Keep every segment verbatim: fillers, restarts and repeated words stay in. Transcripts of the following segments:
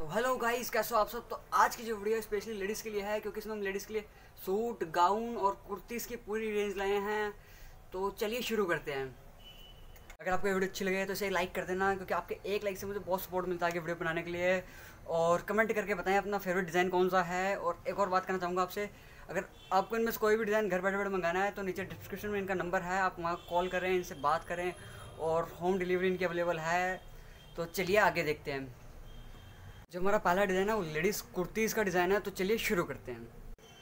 तो hello guys, कैसे हो आप सब। तो आज की जो वीडियो स्पेशली लेडीज़ के लिए है, क्योंकि इसमें हम लेडीज़ के लिए सूट, गाउन और कुर्तीज़ की पूरी रेंज लाए हैं। तो चलिए शुरू करते हैं। अगर आपको वीडियो अच्छी लगे तो इसे लाइक कर देना, क्योंकि आपके एक लाइक से मुझे बहुत सपोर्ट मिलता है कि वीडियो बनाने के लिए। और कमेंट करके बताएं अपना फेवरेट डिज़ाइन कौन सा है। और एक और बात करना चाहूँगा आपसे, अगर आपको इनमें से कोई भी डिज़ाइन घर बैठे बैठे मंगाना है तो नीचे डिस्क्रिप्शन में इनका नंबर है, आप वहाँ कॉल करें, इनसे बात करें और होम डिलीवरी इनकी अवेलेबल है। तो चलिए आगे देखते हैं। जो हमारा पहला डिज़ाइन है वो लेडीज़ कुर्तीज़ का डिज़ाइन है। तो चलिए शुरू करते हैं।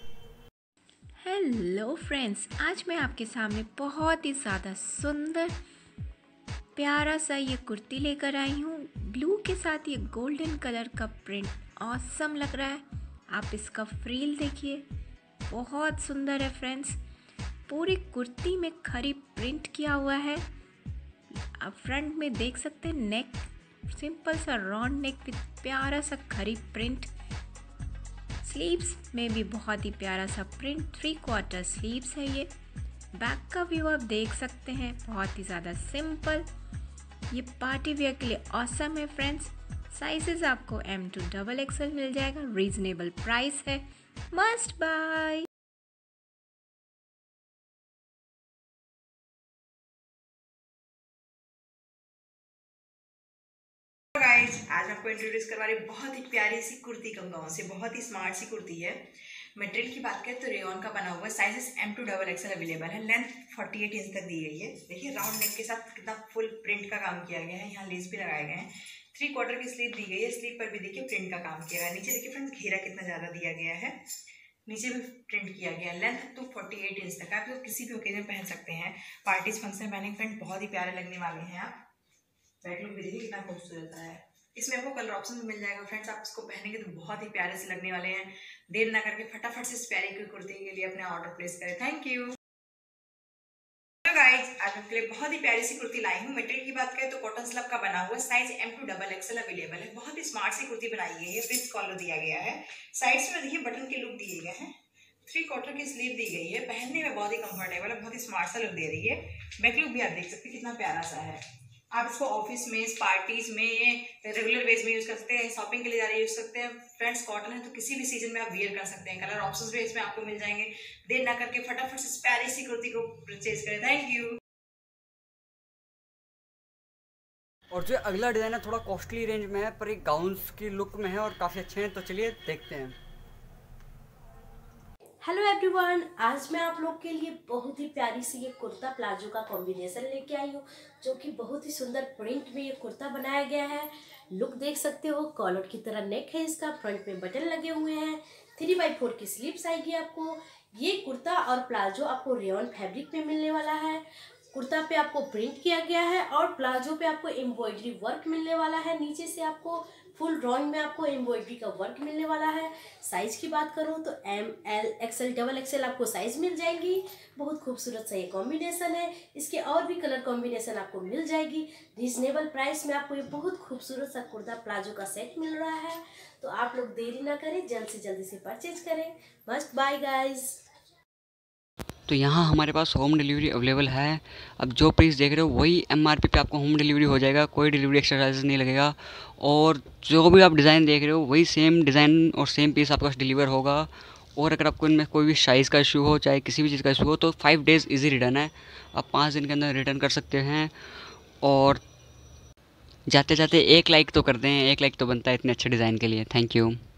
हेलो फ्रेंड्स, आज मैं आपके सामने बहुत ही ज़्यादा सुंदर प्यारा सा ये कुर्ती लेकर आई हूँ। ब्लू के साथ ये गोल्डन कलर का प्रिंट ऑसम लग रहा है। आप इसका फ्रील देखिए, बहुत सुंदर है फ्रेंड्स। पूरी कुर्ती में खरी प्रिंट किया हुआ है। आप फ्रंट में देख सकते हैं, नेक सिंपल सा राउंड नेक विद प्यारा सा खरी प्रिंट। स्लीव्स में भी बहुत ही प्यारा सा प्रिंट, थ्री क्वार्टर स्लीव्स है ये। बैक का व्यू आप देख सकते हैं, बहुत ही ज़्यादा सिंपल। ये पार्टी वेयर के लिए ऑसम है फ्रेंड्स। साइजेस आपको एम टू डबल एक्सएल मिल जाएगा। रीजनेबल प्राइस है, मस्ट बाय। गाइस, आज आपको इंट्रोड्यूस करवा रही बहुत ही प्यारी सी कुर्ती कम गाउन से। बहुत ही स्मार्ट सी कुर्ती है। मटेरियल की बात करें तो रेयॉन का बना हुआ है। Sizes M to double XL available है। लेंथ अड़तालीस इंच तक दी गई है। देखिए राउंड नेक के साथ कितना फुल प्रिंट का काम किया गया है। यहाँ लेस भी लगाए गए हैं। थ्री क्वार्टर की स्लीव दी गई है। स्लीव पर भी देखिए प्रिंट का काम किया गया है। नीचे देखिए फ्रेंड्स, घेरा कितना ज्यादा दिया गया है। नीचे भी प्रिंट किया गया है। लेंथ तो अड़तालीस इंच तक। आप तो किसी भी ओकेजन पहन सकते हैं। पार्टीज फंक्शन पहने फ्रेंड बहुत ही प्यारे लगने वाले हैं। आप बैक लुक भी देखिए कितना खूबसूरत है। इसमें आपको कलर ऑप्शन भी मिल जाएगा फ्रेंड्स। आप इसको पहनेंगे तो बहुत ही प्यारे से लगने वाले हैं। देर ना करके फटाफट से इस प्यारी की कुर्ती के लिए अपना ऑर्डर प्लेस करें। Thank you. हेलो गाइस, आज आपके लिए बहुत ही प्यारी सी कुर्ती लाई हूँ। मटेरियल की बात करें तो कॉटन स्लब का बना हुआ। Size M to double XL available है। बहुत ही स्मार्ट सी कुर्ती बनाई गई है। प्रिंस कॉलर दिया गया है। साइड्स में देखिए बटन के लुक दिए गए हैं। थ्री क्वार्टर की स्लीव दी गई है। पहनने में बहुत ही कंफर्टेबल है, बहुत ही स्मार्ट सा लुक दे रही है। बैक लुक भी आप देख सकते हैं कितना प्यारा सा है। आप इसको ऑफिस में, पार्टीज में, रेगुलर वेज में यूज कर सकते हैं। शॉपिंग के लिए जा रहे यूज सकते हैं। फ्रेंड्स कॉटन है तो किसी भी सीजन में आप वियर कर सकते हैं। कलर ऑप्शंस भी इसमें आपको मिल जाएंगे। देर ना करके फटाफट से प्यारी सी कुर्ती को परचेज करें। Thank you. और जो अगला डिज़ाइन है थोड़ा कॉस्टली रेंज में है, पर एक गाउन्स की लुक में है और काफ़ी अच्छे हैं। तो चलिए देखते हैं। हेलो एवरीवन, आज मैं आप लोग के लिए बहुत ही प्यारी सी ये कुर्ता प्लाजो का कॉम्बिनेशन लेके आई हूँ, जो कि बहुत ही सुंदर प्रिंट में ये कुर्ता बनाया गया है। लुक देख सकते हो, कॉलर की तरह नेक है इसका। फ्रंट में बटन लगे हुए हैं। थ्री बाई फोर की स्लीव्स आएगी आपको। ये कुर्ता और प्लाजो आपको रेयॉन फैब्रिक में मिलने वाला है। कुर्ता पे आपको प्रिंट किया गया है और प्लाजो पे आपको एम्ब्रॉयडरी वर्क मिलने वाला है। नीचे से आपको फुल ड्राइंग में आपको एम्ब्रॉयडरी का वर्क मिलने वाला है। साइज की बात करूँ तो M L XL double XL आपको साइज मिल जाएंगी। बहुत खूबसूरत सा ये कॉम्बिनेशन है। इसके और भी कलर कॉम्बिनेशन आपको मिल जाएगी। रीजनेबल प्राइस में आपको ये बहुत खूबसूरत सा कुर्ता प्लाजो का सेट मिल रहा है। तो आप लोग देरी ना करें, जल्द से जल्दी से परचेज करें। Must buy guys. तो यहाँ हमारे पास होम डिलीवरी अवेलेबल है। अब जो प्राइस देख रहे हो वही एमआरपी पे आपको होम डिलीवरी हो जाएगा। कोई डिलीवरी एक्स्ट्रा चार्जेस नहीं लगेगा। और जो भी आप डिज़ाइन देख रहे हो वही सेम डिज़ाइन और सेम पीस आपके पास डिलीवर होगा। और अगर आपको इनमें कोई भी साइज़ का इशू हो, चाहे किसी भी चीज़ का इशू हो, तो फाइव डेज़ इजी रिटर्न है। आप पाँच दिन के अंदर रिटर्न कर सकते हैं। और जाते जाते एक लाइक तो कर दें, एक लाइक तो बनता है इतने अच्छे डिज़ाइन के लिए। Thank you.